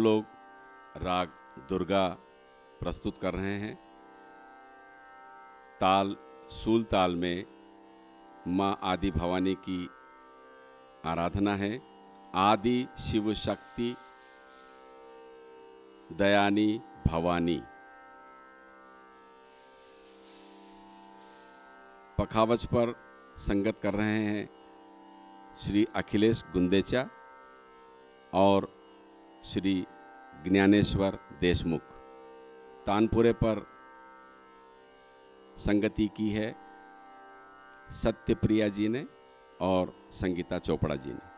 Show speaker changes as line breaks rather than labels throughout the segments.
लोग राग दुर्गा प्रस्तुत कर रहे हैं। ताल सूल ताल में माँ आदि भवानी की आराधना है। आदि शिव शक्ति दयानी भवानी। पखावज पर संगत कर रहे हैं श्री अखिलेश गुंदेचा और श्री ज्ञानेश्वर देशमुख। तानपुरे पर संगति की है सत्यप्रिया जी ने और संगीता चोपड़ा जी ने।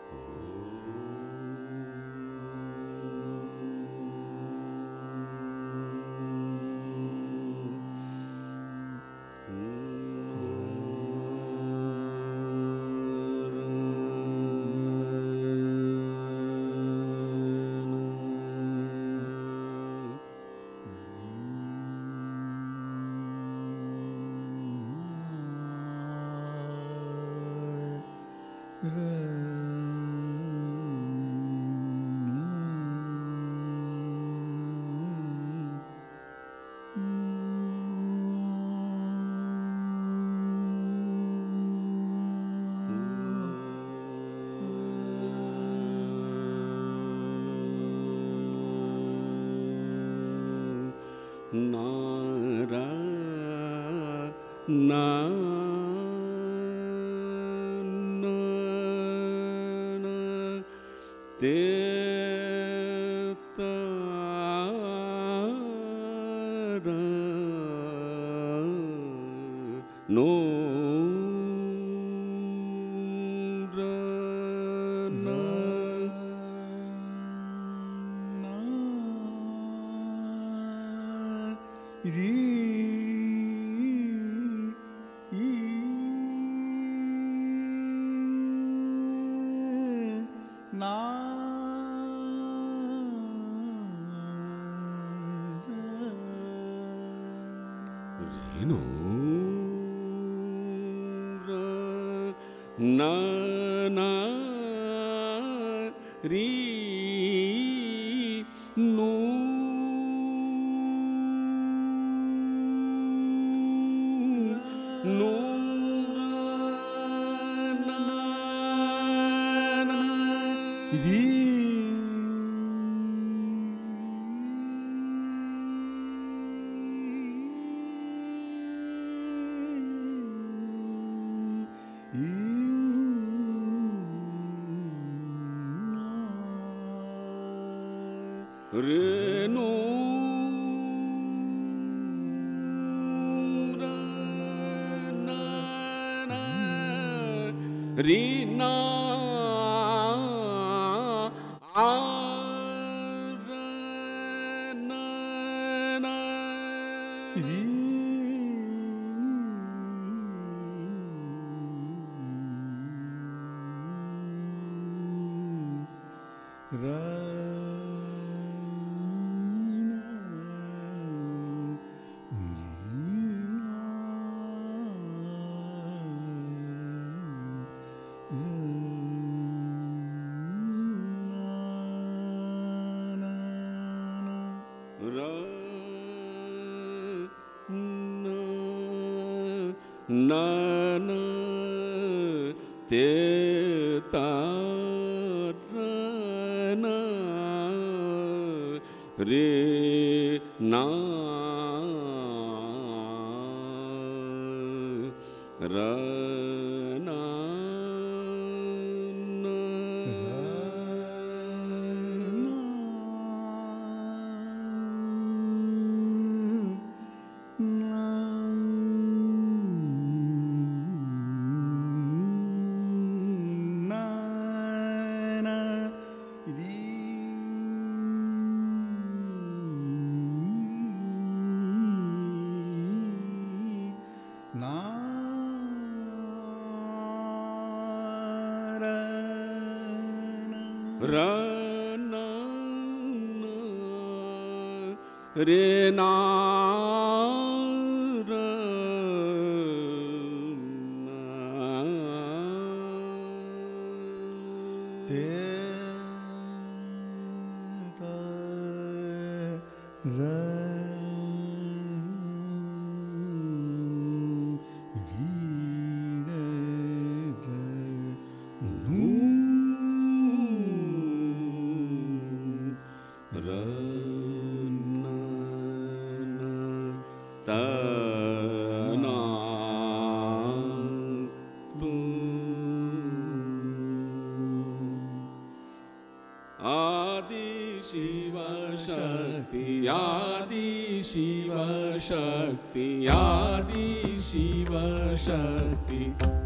रीना रे ना ते आदि शिव शक्ति, आदि शिव शक्ति, आदि शिव शक्ति।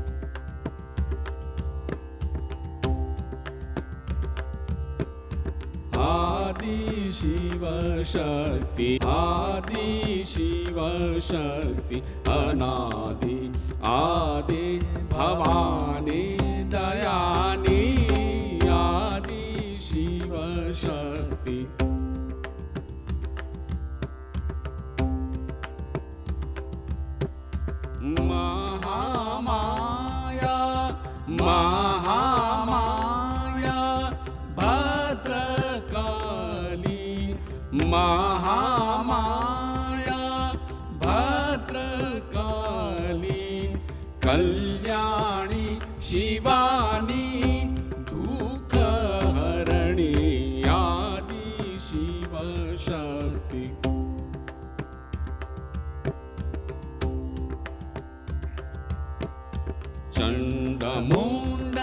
आदि शिव शक्ति, आदि शिव शक्ति, अनादि आदि भवानी दयानी, आदि शिव शक्ति। महामाया महामाया भद्रकाली, महामाया भद्रकाली, कल्याणी शिवानी दुःखहरणी, आदि शिव शक्ति। चण्डमुण्ड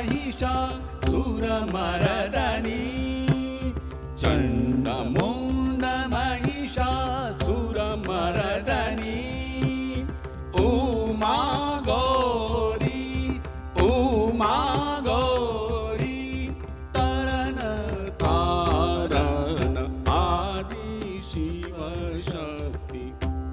महिषासुरमर्दनी, चण्डमुण्ड महिषासुरमर्दनी, उमा गौरी, उमा गौरी, तरन तारन, आदि शिव शक्ति।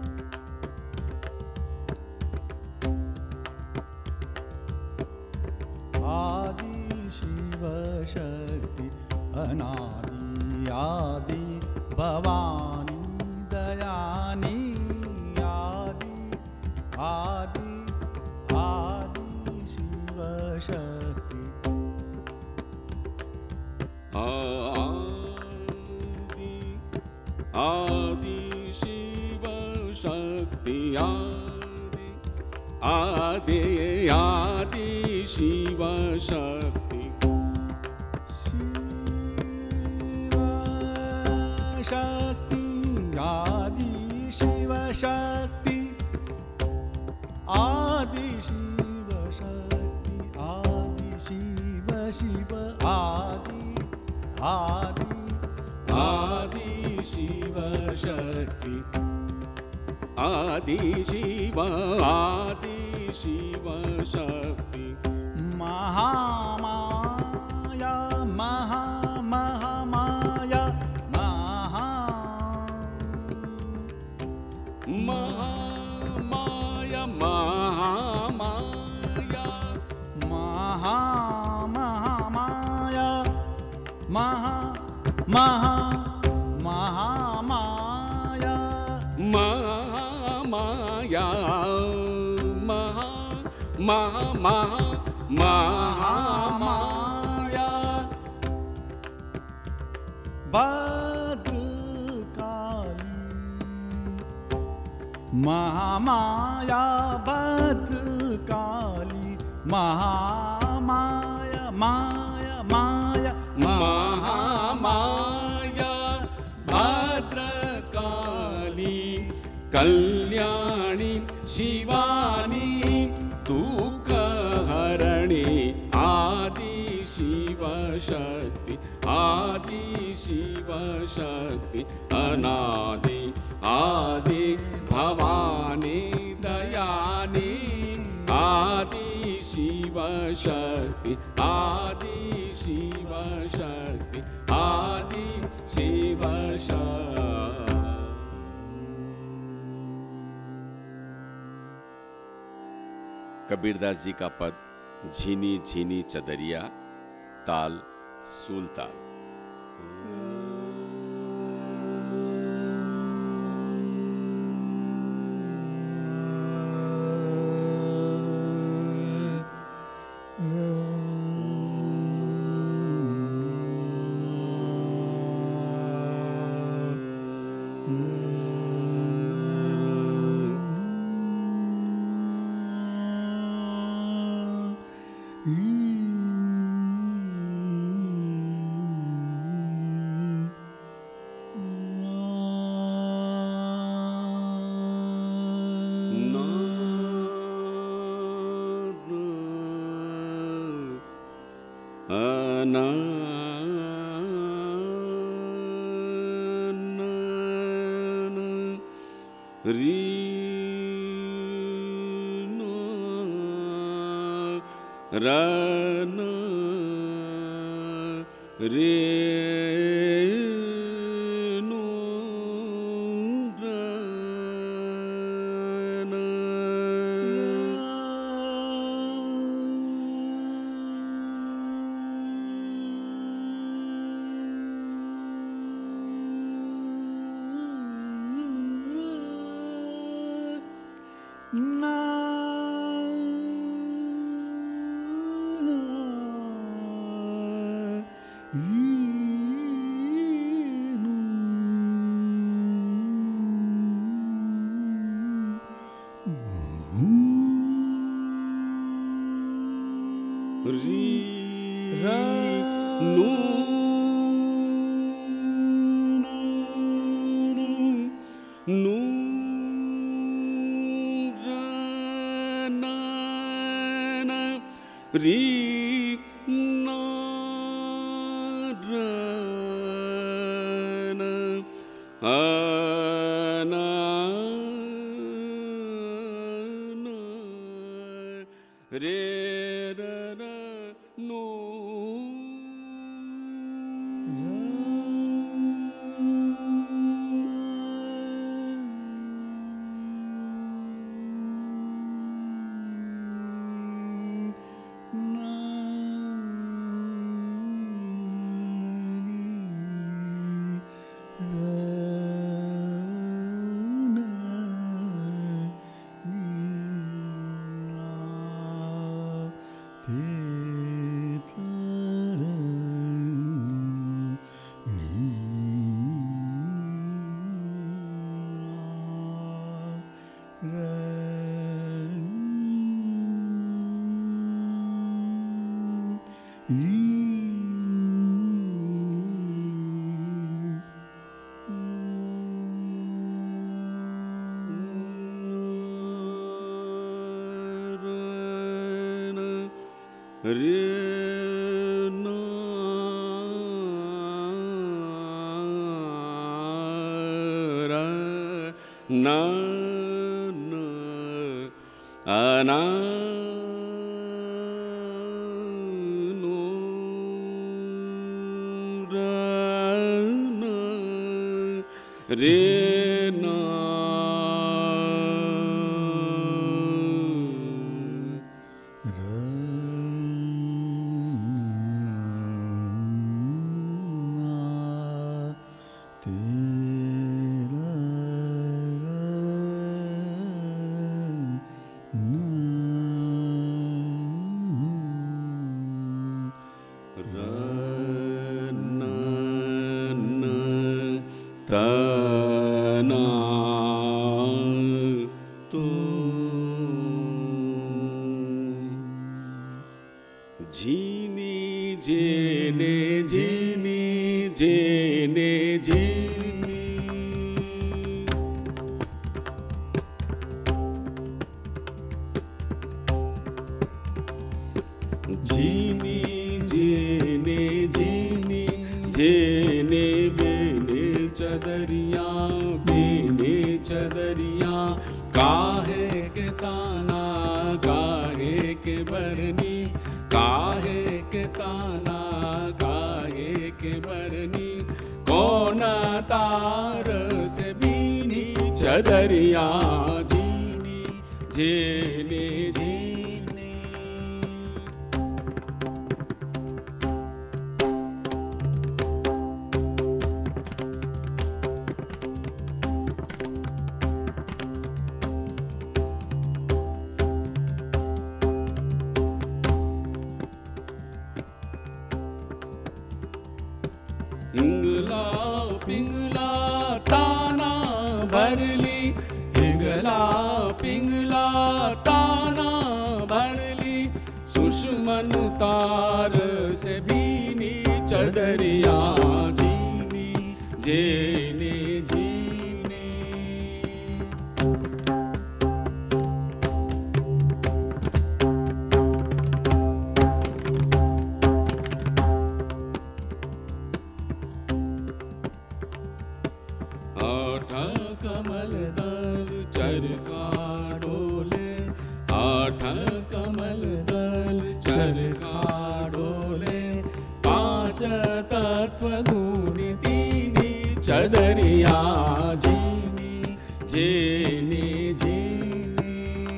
आदि शिव शक्ति, अनादि आदि भवानी दयानी, आदि आदि आदि शिव शक्ति।
आदि आदि शिव शक्ति, आदि आदि आदि शिव शक्ति।
शिव शक्ति, आदि शिव शक्ति, आदि शिव शक्ति, आदि शिव शिव, आदि आदि
आदि शिव शक्ति, आदि शिव, आदि शिव शक्ति।
महामाया महामाया
महामाया महामाया
महामाया महामाया
महामाया महामाया
भद्रकाली, महामाया भद्रकाली, महामाया माया माया
महामाया भद्रकाली, कल्याणी शिवानी दुःखहरणी, आदि शिव शक्ति, आदि शिव शक्ति, अनादि आदि भवानी दयानी, आदि शिव शक्ति, आदि शिव शक्ति, आदि शिव शक्ति। कबीरदास जी का पद झीनी झीनी चदरिया, ताल सूलताल। ना री रा ना रे नो रा ना
na
री
ra
नो नो रा ना ना री ना रा ना आ ना ना रे रा रा नो रे ना रा ना ना आ ना नो रा ना रे ना तना तो झीनी जेने झीनी जेने झीनी झीनी जेने झीनी जेने बेने चदरिया बेने चदरिया काहे के ताना काहे के बरनी काहे के ताना काहे के बरनी कौन तार से बीनी चदरिया जीनी जेने जीने इंगला पिंगला ताना भरली इंगला पिंगला ताना भरली सुषमन तार से बीनी चदरिया जीनी जेने जीने चदरिया जीनी जीनी जीनी।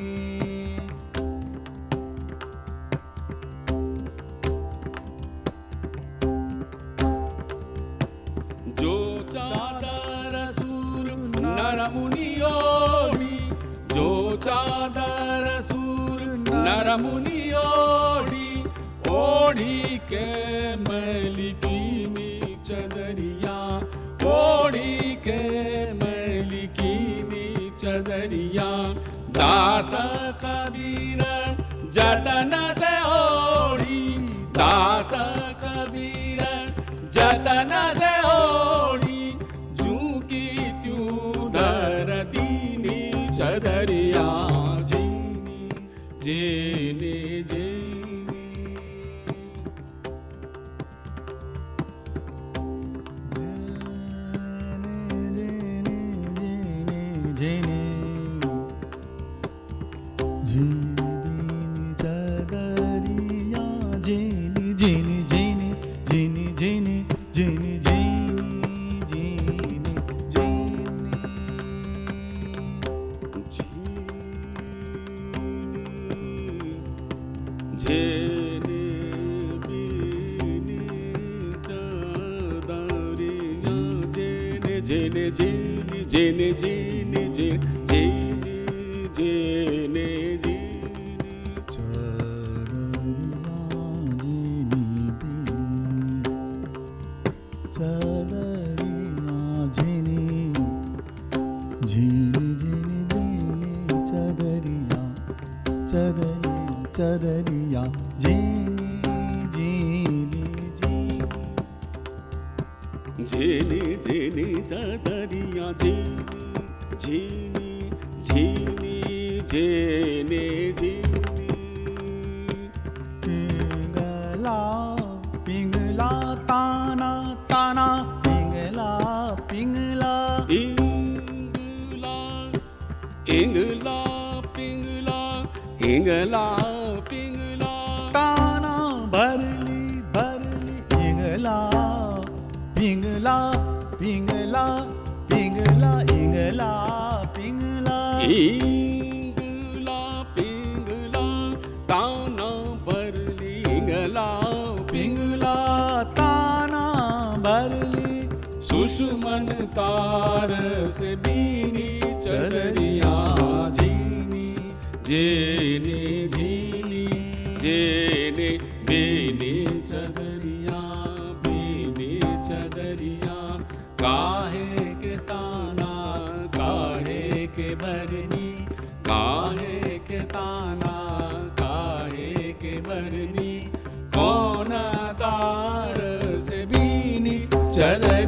जो चादर सूर नर मुनि ओढ़ी, जो चादर सूर नर मुनि ओढ़ी, ओढ़ी के मैली कीनी चदरिया, ओढ़ी के मैली कीनी चदरिया। दास कबीर जतन से ओढ़ी, दास कबीर जतन से ओढ़ी, जू की त्यों धर दीनी चदरिया जीनी जीनी जीनी।
जीनी जीनी चदरिया जीनी जीनी जीनी जीनी जीनी जीनी जीनी जीनी
जीनी बीनी चदरिया जीनी जीनी जीनी जीनी जीनी जीनी जीनी जीनी।
चदरिया जीनी जीनी
जीनी जीनी चदरिया जीनी जीनी जीनी जीनी जीनी।
पिंगला पिंगला ताना ताना पिंगला पिंगला
इंगला इंगला पिंगला इंगला पिंगला।
ताना भरली भरली इंगला पिंगला पिंगला पिंगला इंगला पिंगला।
इंगला पिंगला ताना भरली इंगला पिंगला।
ताना भरली
सुषमन तार से बीनी चदरिया जीनी जीनी जीनी जीनी बीनी चदरिया बीनी चदरिया। काहे के ताना काहे के भरनी, काहे के ताना काहे के भरनी। कौन तार से बीनी चदरिया